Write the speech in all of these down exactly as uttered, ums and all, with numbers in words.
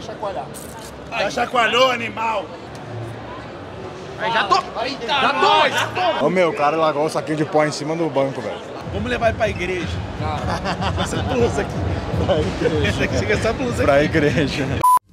sem chacoalhar. Já chacoalhou, animal? Aí já tô! Já tô! Já tô! Ô meu, o cara largou o saquinho de pó em cima do banco, velho. Vamos levar ele pra igreja. Não. Essa blusa aqui. Pra igreja. Essa aqui chega essa blusa aqui. Pra igreja.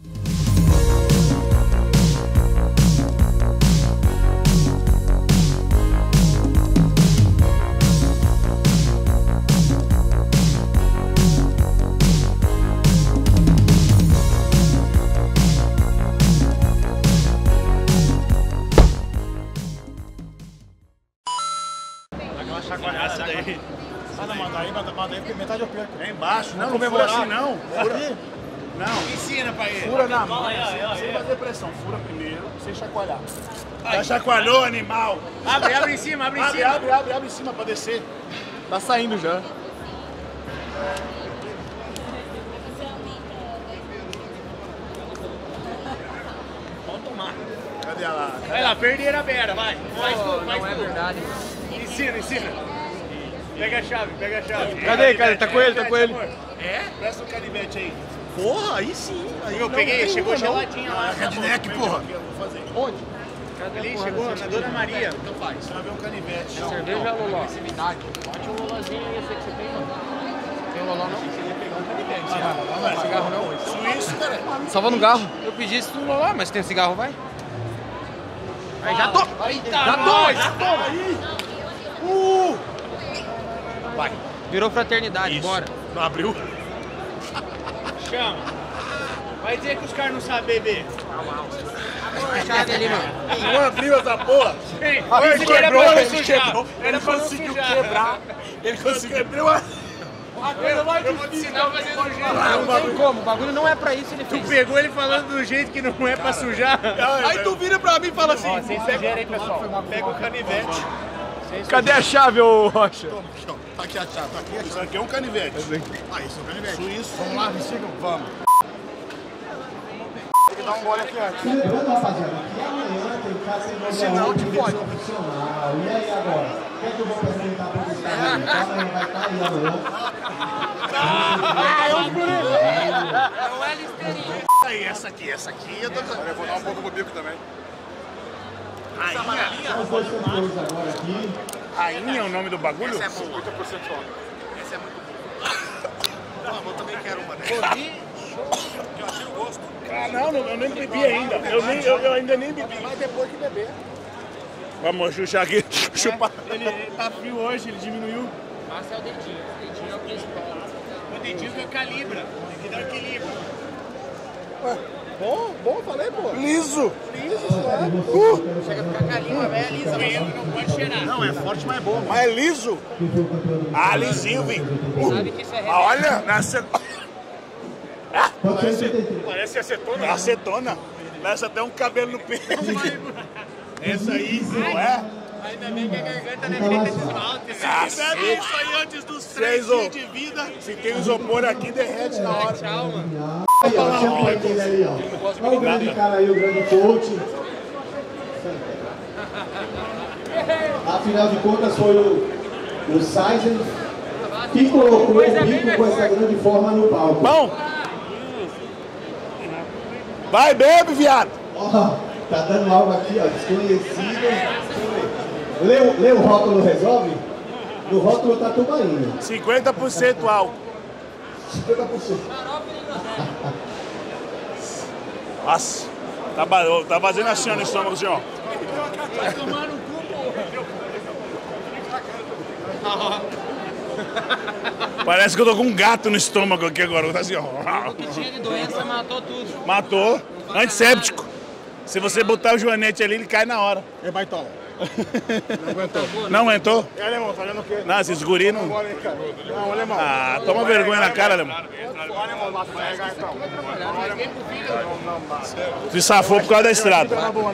Essa daí. Ah, não, manda aí, manda, manda aí, porque metade eu perco. É embaixo, não, não comemorar fura assim não. Fura aqui? Não. Ensina pra ele. Fura na mão. Sem fazer pressão, fura primeiro, sem chacoalhar. Já chacoalhou, animal? Abre, abre em cima, abre em Abre, cima. abre, abre, abre em cima pra descer. Tá saindo já. Vamos tomar. Cadê a lá? Vai lá, perderam a beira, vai. Faz tudo, faz Não é tudo. verdade. Ensina, ensina. Pega a chave, pega a chave. Cadê, cara? Tá com ele, tá com ele. É? Presta um canivete aí. Porra, aí sim. Aí Eu não peguei, tem chegou uma, não. geladinha lá. Redneck, porra. Eu vou fazer. Onde? Ali, chegou na Dona Maria. Então faz. Deixa eu ver um canivete. Cerveja Loló. Bate um Lolózinho aí, esse que você tem, mano. Tem um Loló não? Você ia pegar um canivete. Não, cigarro não. Suíço, cara. Salva no garro. Eu pedi isso no Loló, mas tem cigarro, vai. Aí já tô. Já tô, já tô. Uh! Vai. Virou fraternidade, bora. Não abriu? Chama. Vai dizer que os caras não sabem beber. A chave ali, mano. Não abriu essa porra. Ei, Ele ele era quebrou, pra não ele sujar. quebrou. Era Ele pra não conseguiu sujar. quebrar. Ele conseguiu quebrar. Eu, eu vou te ensinar a fazer do jeito. Não tem como, o bagulho não é pra isso, ele Tu fez. pegou ele falando do jeito que não é pra sujar. Aí tu vira pra mim e fala assim: Ó, sem sujeira aí, pessoal. pega o canivete. Cadê a chave, ô Rocha? Toma, aqui, ó. Tá aqui a chave, tá aqui a chave. Isso aqui é um canivete. Ah, isso é um canivete. Suíço. Vamos lá, me sigam? Vamos. Tem que dar um gole aqui antes. Lembrando, rapaziada, que amanhã tem categoria Sinal de de pode. profissional. E aí agora? O que é que eu vou apresentar para o Gustavo? Então amanhã vai estar aí amanhã. Ah, é um guri. Não é listeirinha. Aí, essa aqui, essa aqui eu tô... Eu vou dar um pouco pro bico também. Rainha. São os dois cantores agora aqui. Rainha é o nome do bagulho? Essa é boa. cinquenta por cento homem. Essa é muito boa. Eu também quero uma, né? Eu tiro o gosto. Ah, não, não, eu nem bebi ainda. Eu, nem, eu, eu ainda nem bebi. Mas depois que beber. Vamos chuchar aqui. Chupar. Ele, ele tá frio hoje, ele diminuiu. Massa é o dedinho, o dedinho é o principal. O dedinho que calibra, tem que dar equilíbrio. Bom, bom, falei, pô. Liso. Liso, é. Uh. Chega a ficar com a língua velha, lisa mesmo, não pode cheirar. Não, é forte, mas é bom. Mas é liso? Ah, lisinho, vim. Uh. Sabe que isso é Ah, olha, nasce... Ah, Parece... parece acetona. Acetona. Parece até um cabelo no peito. Essa aí, não é? Ainda bem que a garganta não é feita de esmalte. Se bebe isso aí antes dos três dias de vida. Se tem isopor aqui, derrete na hora. Tchau, mano. Aí, ó, chama aquele ali, ó. Olha o grande cara aí, o grande coach. Afinal de contas, foi o, o Sizen que colocou o Rico com essa grande forma no palco. Bom. Vai, bebe, viado. Ó, tá dando algo aqui, ó, desconhecido. Lê, o- lê o rótulo, resolve? No rótulo tá tubaína. cinquenta por cento álcool. cinquenta por cento. Nossa, tá, ba- tá fazendo assim ó, no estômago, assim, ó. Vai tomar no cu, porra. Parece que eu tô com um gato no estômago aqui agora. Tá assim, ó. O que tinha de doença matou tudo. Matou. Antisséptico. Se você botar o joanete ali, ele cai na hora. É baitola. Não aguentou. Não aguentou? É, alemão, tá olhando o quê? Não, esses guri não... Não, alemão. Ah, toma vergonha na cara, alemão. Se safou por causa da estrada.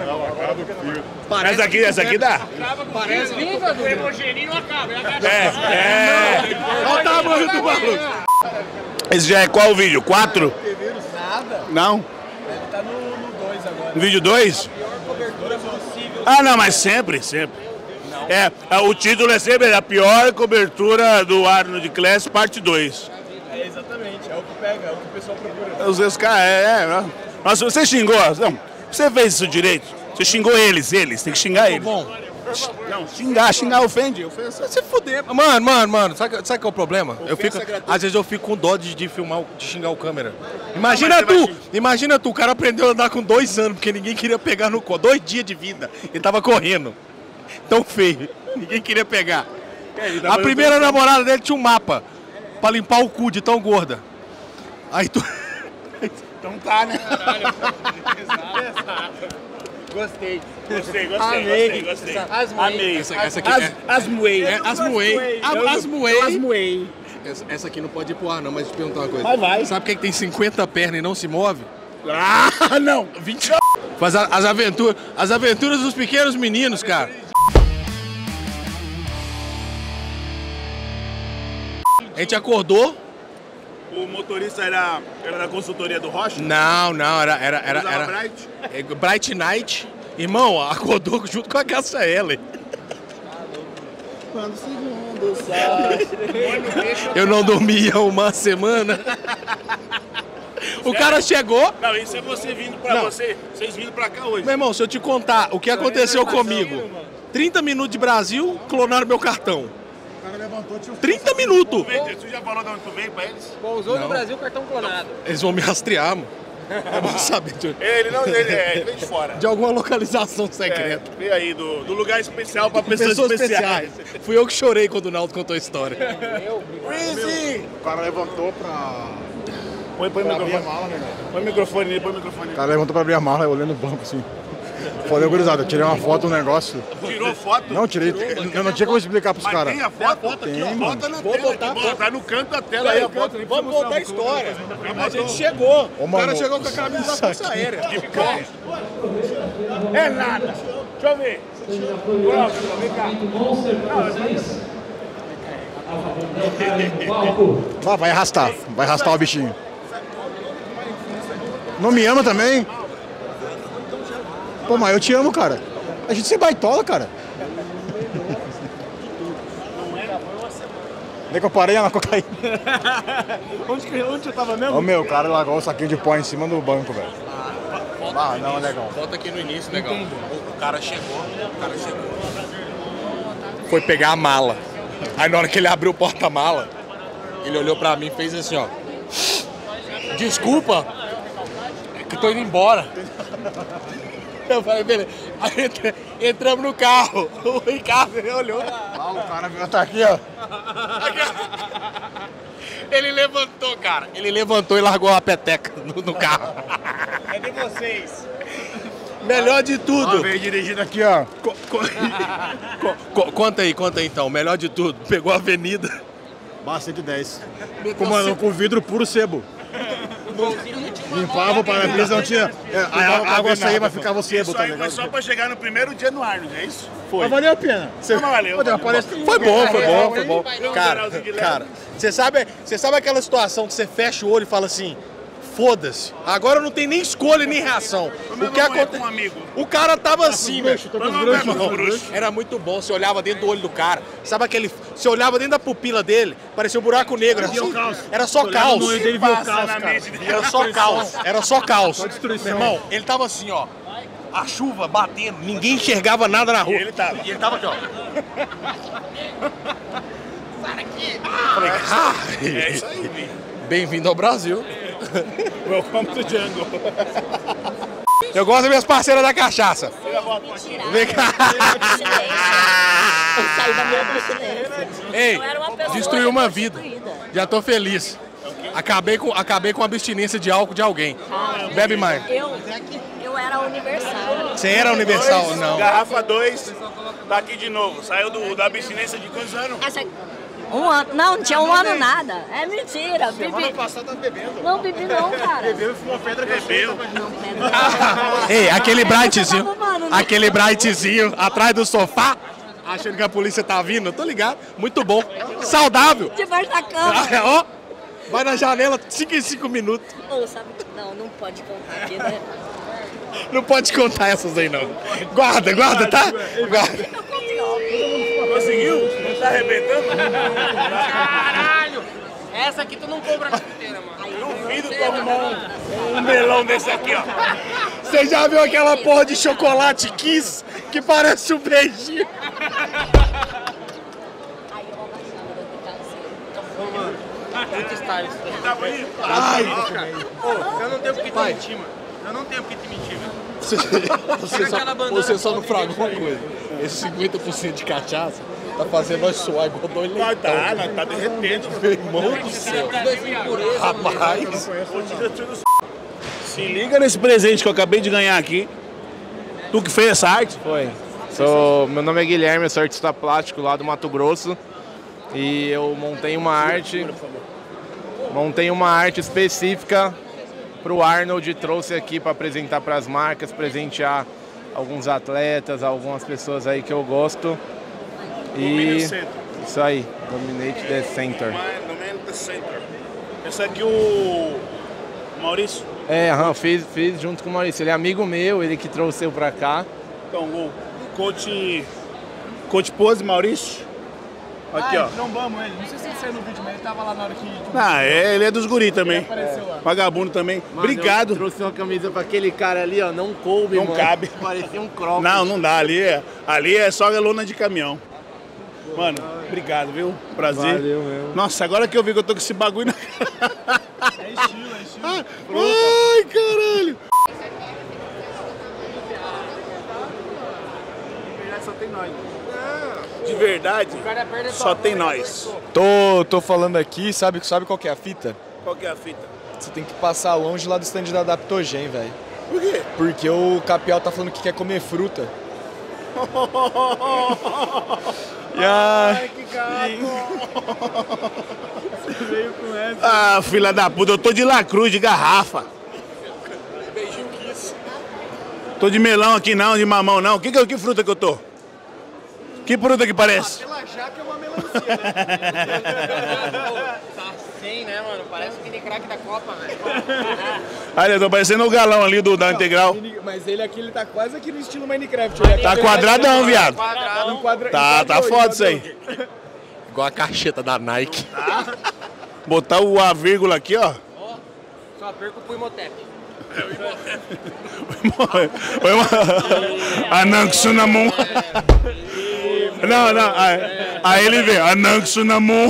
Essa aqui, essa aqui dá. Parece língua, o hemogeninho acaba. É, é. Olha o tamanho do bagulho. Esse já é qual vídeo? Quatro? Nada. Não? Deve estar no dois agora. No vídeo dois? Cobertura possível. Ah, não, mas sempre, sempre. É, o título é sempre a pior cobertura do Arnold Classic, parte dois. É exatamente. É o que pega, é o que o pessoal procura. Os, os caras, é, é. Mas você xingou, não, você fez isso direito. Você xingou eles, eles, tem que xingar eles. Bom. Não, xingar, xingar ofende. ofende. Se fuder. Mano, mano, mano, sabe, sabe qual é o problema? Eu fico, às vezes eu fico com dó de, de filmar, de xingar o câmera. Imagina Não, tu, imagina tu, o cara aprendeu a andar com dois anos, porque ninguém queria pegar no colo. Dois dias de vida, ele tava correndo. Tão feio, ninguém queria pegar. É, A primeira namorada dele tinha um mapa pra limpar o cu de tão gorda. Aí tu... Então tá, né? Gostei. Gostei, gostei, Amei. gostei, gostei. Asmoei. Amei. Essa, essa aqui As, é... asmoei. É, asmoei. Eu- Asmoei. eu Asmoei. Essa, essa aqui não pode ir pro ar, não, mas deixa eu te perguntar uma coisa. Mas vai. Sabe quem que tem cinquenta pernas e não se move? Ah, não. vinte Faz a- as aventuras, as aventuras dos pequenos meninos, cara. A gente acordou. O motorista era, era da consultoria do Rocha? Não, não, era. Era, era, Usava era Bright? é, Bright Night. Irmão, acordou junto com a Cássia Eller. Quando o segundo sai. Eu não dormia uma semana. O cara chegou. Não, isso é você vindo pra Não. você. Vocês vindo pra cá hoje. Meu irmão, se eu te contar o que aconteceu comigo. trinta minutos de Brasil, clonaram meu cartão. O cara levantou, tinha um trinta minutos. Você já falou de onde tu veio pra eles? Pousou no Brasil, cartão clonado. Eles vão me rastrear, mano. É bom saber de, Ele não, ele, é, ele vem de fora. de alguma localização É, secreta. veio aí do, do lugar especial pra pessoas, Pessoas especiais. especiais. Fui eu que chorei quando o Naldo contou a história. Breezy! O cara levantou pra, Põe, põe o pra abrir a microfone. mala, né? Põe o microfone aí, põe o microfone O aí. cara levantou pra abrir a mala, eu olhei no banco assim. Falei, gurizada, eu tirei uma foto do negócio. Tirou foto? Não, tirei. Eu não tinha como explicar pros Mas caras. tem a foto? Aqui, ó, Tem, bota na Vou tela. botar, aqui, vou- botar no canto da tela aí a foto. Vamos contar a história. A gente chegou. Ô, O cara mano, chegou com a camisa da Força Aérea. É nada. Deixa eu ver. Próximo, vem cá. Vai, vai arrastar. Vai arrastar o bichinho. Não me ama também? Pô, mas eu te amo, cara. A gente se baitola, cara. Nem que eu parei na cocaína. Onde, que- onde eu tava mesmo? Ô meu, o cara largou o saquinho de pó em cima do banco, velho. Ah, não, é legal. Volta aqui no início, legal. O cara chegou, o cara chegou. Foi pegar a mala. Aí na hora que ele abriu o porta-mala, ele olhou pra mim e fez assim, ó. Desculpa, é que eu tô indo embora. Eu falei, beleza. Aí entra- entramos no carro. O Ricardo ele olhou. Ah, o cara veio tá aqui, ó. Ele levantou, cara. Ele levantou e largou a peteca no, no carro. É de vocês. Melhor de tudo. Veio dirigindo aqui, ó. Co- co- co- conta aí, conta aí então. Melhor de tudo. Pegou a avenida. Bah, cento e dez. Com, mano, com vidro puro sebo. Limpava o para-brisa, não tinha. É, a, a água saía, mas ficava o sebo, Isso tá aí foi ligado? só pra chegar no primeiro dia no Arnold, é isso? Mas valeu a pena. Não, valeu. Pô, deu uma valeu. palestrinha. Foi bom, foi bom, foi bom. Um Cara, geralzinho de leve. cara, você sabe, você sabe aquela situação que você fecha o olho e fala assim, foda-se, agora não tem nem escolha nem reação. O que acontece? Um amigo. O cara tava assim, velho. Vamos Meu ver, irmão, vamos bruxo. era muito bom, você olhava dentro do olho do cara. Sabe aquele, você olhava dentro da pupila dele, parecia um buraco negro. Era só, era só caos. Passa na mente dele. Era só caos, era só caos. Meu irmão, ele tava assim, ó. A chuva batendo, ninguém enxergava nada na rua. E ele tava. E ele tava aqui, ó. Falei, ah, É isso aí, Vi. bem-vindo ao Brasil. Welcome to jungle. Eu gosto das minhas parceiras da cachaça. Vem cá. Eu saí da minha abstinência. Ei, Eu era uma pessoa destruiu uma vida. destruída. Já tô feliz. Acabei com, acabei com a abstinência de álcool de alguém. Bebe mais. Eu, eu era universal. Você era universal? Dois, Não. Garrafa dois, tá aqui de novo. Saiu do, da abstinência de quantos anos? Essa, um ano, não, não tinha um ano nada. É mentira. Bebi. passada tá bebendo. Não bebi não, cara. Bebeu e fumou pedra que Bebeu. Não, pedra. Ei, aquele brightzinho, tava fumando, né? aquele brightzinho atrás do sofá, achando que a polícia tá vindo, eu tô ligado. Muito bom. Saudável. Debaixo da cama. Ah, ó, vai na janela cinco em cinco minutos. Ô, sabe? Não, não pode contar aqui, né? Não pode contar essas aí, não. Guarda, guarda, tá? Guarda. Eu contei óbvio. Conseguiu? Tá arrebentando? Caralho! Essa aqui tu não compra na fruteira, mano. Duvido tu arrumar um, um melão desse aqui, ó. Você já viu aquela porra de chocolate Kiss que parece um beijinho? Muito style. Tá bonito? Ai, Eu não tenho porque te mentir, mano. Eu não tenho porque te mentir, velho. Você, você, só, você só não fragou uma coisa. Esse cinquenta por cento de cachaça tá fazendo nós suar igual dois leitão. Tá, nós tá derretendo. Meu irmão do céu. Rapaz. Se liga nesse presente que eu acabei de ganhar aqui. Tu que fez essa arte? Foi. Sou, meu nome é Guilherme, eu sou artista plástico lá do Mato Grosso. E eu montei uma arte, montei uma arte específica para o Arnold e trouxe aqui para apresentar para as marcas, presentear alguns atletas, algumas pessoas aí que eu gosto. E isso aí, Dominate the Center. Dominate the Center. Esse aqui o Maurício? É, aham, fiz, fiz junto com o Maurício. Ele é amigo meu, ele que trouxe eu para cá. Então, o coach, coach Pose, Maurício. Aqui, ah, ó. trombamos ele. Não sei se ele saiu no vídeo, mas ele tava lá na hora que... Ah, é, ele é dos guri também. Ele apareceu lá. Vagabundo também. Mano, obrigado. Eu trouxe uma camisa pra aquele cara ali, ó, não coube, Não mano. cabe. Parecia um croco. Não, não dá. Ali é, ali é só lona de caminhão. Mano, obrigado, viu? Prazer. Valeu mesmo. Nossa, agora que eu vi que eu tô com esse bagulho na cara. É estilo, é estilo. Ah, ai, caralho. Só tem nós. De verdade, só tem nós. Tô, tô falando aqui, sabe, sabe qual que é a fita? Qual que é a fita? Você tem que passar longe lá do stand da Adaptogen, velho. Por quê? Porque o Capial tá falando que quer comer fruta. E a... Ai, que gato! Você veio com essa. Ah, filha da puta, eu tô de lacruz, de garrafa. Beijinho que isso. Tô de melão aqui não, de mamão não. Que, que, que fruta que eu tô? Que fruta que parece? Pela jaca é uma melancia, né? Tá sem, né, mano? Parece o mini crack da Copa, velho. Olha, eu tô parecendo o galão ali do, da Integral. Mas ele aqui, ele tá quase aqui no estilo Minecraft. Tá quadradão, viado. Quadrado. Quadra... Tá, tá foda isso aí. Igual a cacheta da Nike. Botar o a vírgula aqui, ó. Ó, só perco pro Imhotep. Ananxunamon. Não, não. Aí, aí ele vê. Ananxunamon.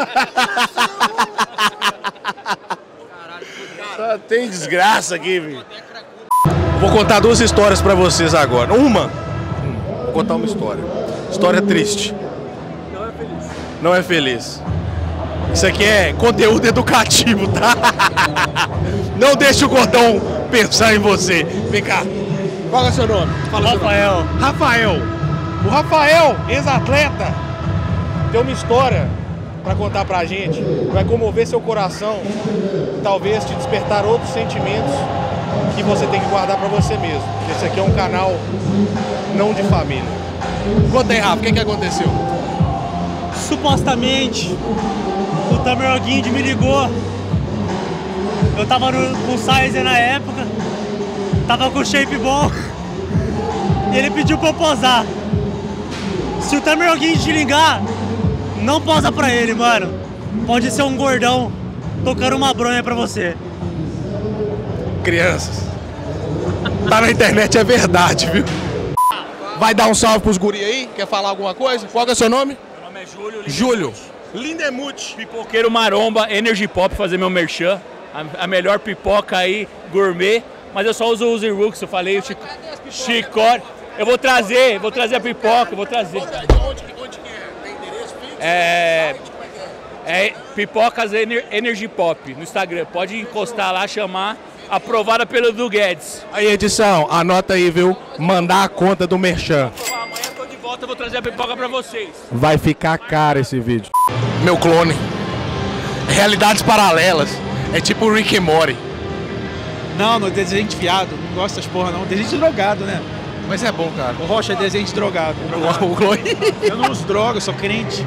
Só tem desgraça aqui, velho. Vou contar duas histórias pra vocês agora. Uma, vou contar uma história. História triste. Não é feliz. Não é feliz. Isso aqui é conteúdo educativo, tá? Não deixe o gordão pensar em você. Vem cá. Qual é o seu nome? Fala Rafael. Seu nome. Rafael. O Rafael, ex-atleta, tem uma história pra contar pra gente. Vai comover seu coração. Talvez te despertar outros sentimentos que você tem que guardar pra você mesmo. Esse aqui é um canal não de família. Conta aí, Rafa, o que, que aconteceu? Supostamente, o Tamer Guind me ligou. Eu tava no, com o Sizer na época, tava com shape bom, e ele pediu pra eu posar. Se o Tamer Guind te ligar, não posa pra ele, mano. Pode ser um gordão tocando uma bronha pra você. Crianças, tá na internet, é verdade, viu? Vai dar um salve pros guri aí? Quer falar alguma coisa? Qual que é o seu nome? Meu nome é Júlio. Júlio. Lindemuth. Pipoqueiro Maromba, Energy Pop, fazer meu merchan. A, a melhor pipoca aí, gourmet. Mas eu só uso o Uzi Rooks, eu falei, o Chico, Chicote. Eu vou trazer, vou trazer a pipoca, eu vou trazer. Onde, onde, onde que é? Tem endereço fixo? É... É Pipocas Ener, Energy Pop no Instagram. Pode encostar lá, chamar. Aprovada pelo Du Guedes. Aí, edição, anota aí, viu? Mandar a conta do merchan. Amanhã eu tô de volta, eu vou trazer a pipoca pra vocês. Vai ficar caro esse vídeo. Meu clone. Realidades paralelas. É tipo o Rick and Morty. Não, não é desenho fiado. Não gosto dessas porra, não. Desenho drogado, né? Mas é bom, cara. O Rocha é desenho de drogado. O clone. Eu não uso droga, eu sou crente.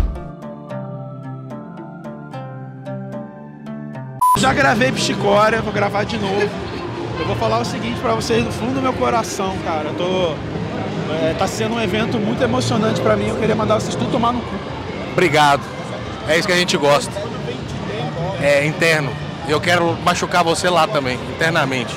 Já gravei Psicória, vou gravar de novo. Eu vou falar o seguinte pra vocês do fundo do meu coração, cara. Eu tô... É, tá sendo um evento muito emocionante pra mim. Eu queria mandar vocês tudo tomar no cu. Obrigado. É isso que a gente gosta. Quando vem de é, interno. Eu quero machucar você lá também, internamente.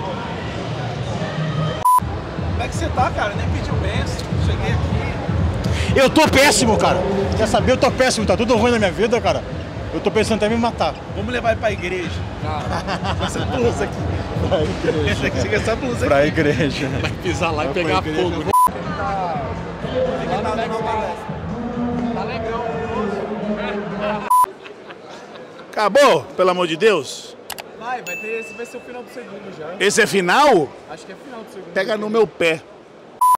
Como é que você tá, cara? Nem pediu benção. Cheguei aqui. Eu tô péssimo, cara. Quer saber? Eu tô péssimo, tá tudo ruim na minha vida, cara. Eu tô pensando até em me matar. Vamos levar ele pra igreja. Ah. Essa blusa aqui. Pra igreja. Chega essa blusa pra aqui. igreja. Vai pisar lá e pegar fogo. Tá legal. Acabou, pelo amor de Deus. Vai, vai ter, esse vai ser o final do segundo já. Esse é final? Acho que é final do segundo. Pega no meu pé.